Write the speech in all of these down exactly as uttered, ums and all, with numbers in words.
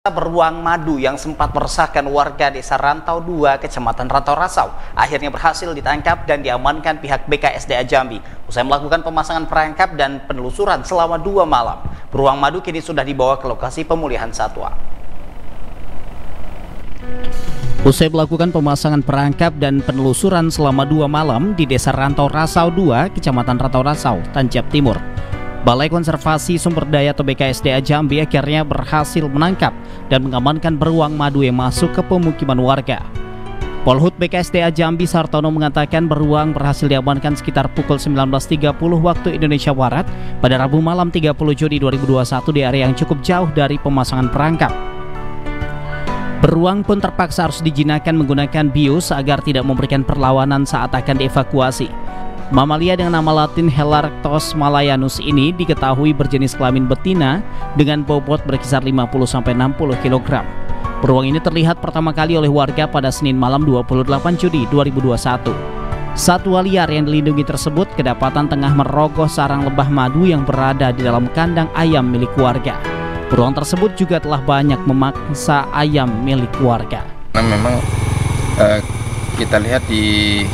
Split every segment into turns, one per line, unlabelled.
Beruang madu yang sempat meresahkan warga desa Rantau dua, Kecamatan Rantau Rasau, akhirnya berhasil ditangkap dan diamankan pihak B K S D A Jambi. Usai melakukan pemasangan perangkap dan penelusuran selama dua malam, beruang madu kini sudah dibawa ke lokasi pemulihan satwa. Usai melakukan pemasangan perangkap dan penelusuran selama dua malam di desa Rantau Rasau dua, Kecamatan Rantau Rasau, Tanjab Timur, Balai Konservasi Sumber Daya atau B K S D A Jambi akhirnya berhasil menangkap dan mengamankan beruang madu yang masuk ke pemukiman warga. Polhut B K S D A Jambi Sartono mengatakan beruang berhasil diamankan sekitar pukul sembilan belas tiga puluh waktu Indonesia Barat pada Rabu malam tiga puluh Juni dua ribu dua puluh satu di area yang cukup jauh dari pemasangan perangkap. Beruang pun terpaksa harus dijinakkan menggunakan bius agar tidak memberikan perlawanan saat akan dievakuasi. Mamalia dengan nama latin Helarctos malayanus ini diketahui berjenis kelamin betina dengan bobot berkisar lima puluh sampai enam puluh kilogram. Beruang ini terlihat pertama kali oleh warga pada Senin malam dua puluh delapan Juni dua ribu dua puluh satu. Satwa liar yang dilindungi tersebut kedapatan tengah merogoh sarang lebah madu yang berada di dalam kandang ayam milik warga. Beruang tersebut juga telah banyak memaksa ayam milik warga.
Nah, memang uh, kita lihat di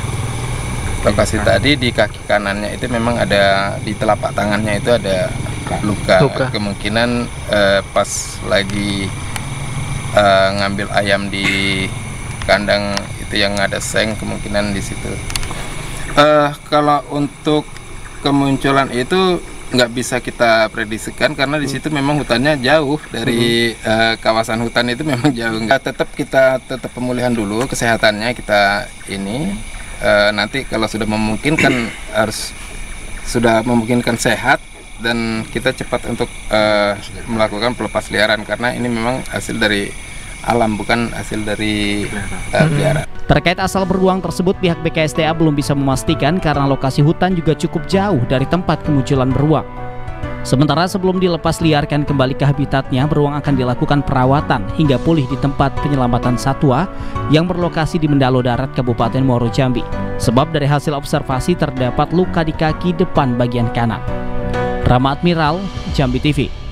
lokasi tadi di kaki kanannya itu memang ada, di telapak tangannya itu ada luka, luka. Kemungkinan uh, pas lagi uh, ngambil ayam di kandang itu yang ada seng, kemungkinan di situ. Uh, kalau untuk kemunculan itu nggak bisa kita prediksikan karena di situ memang hutannya jauh dari uh, kawasan hutan itu memang jauh. Nggak, tetap kita tetap pemulihan dulu kesehatannya kita ini. Uh, nanti kalau sudah memungkinkan harus sudah memungkinkan sehat dan kita cepat untuk uh, melakukan pelepas liaran karena ini memang hasil dari alam, bukan hasil dari uh, liaran.
Terkait asal beruang tersebut, pihak B K S D A belum bisa memastikan karena lokasi hutan juga cukup jauh dari tempat kemunculan beruang. Sementara sebelum dilepas liarkan kembali ke habitatnya, beruang akan dilakukan perawatan hingga pulih di tempat penyelamatan satwa yang berlokasi di Mendalo Darat, Kabupaten Muaro Jambi. Sebab dari hasil observasi terdapat luka di kaki depan bagian kanan. Rama Admiral, Jambi T V.